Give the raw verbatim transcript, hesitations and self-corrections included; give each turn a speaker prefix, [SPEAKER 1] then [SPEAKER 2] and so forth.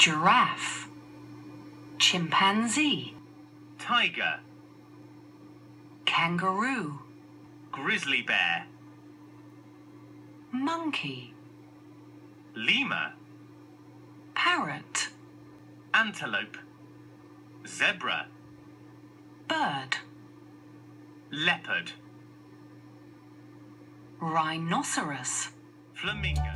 [SPEAKER 1] Giraffe. Chimpanzee.
[SPEAKER 2] Tiger.
[SPEAKER 1] Kangaroo.
[SPEAKER 2] Grizzly bear.
[SPEAKER 1] Monkey.
[SPEAKER 2] Lemur.
[SPEAKER 1] Parrot.
[SPEAKER 2] Antelope. Zebra.
[SPEAKER 1] Bird.
[SPEAKER 2] Leopard.
[SPEAKER 1] Rhinoceros.
[SPEAKER 2] Flamingo.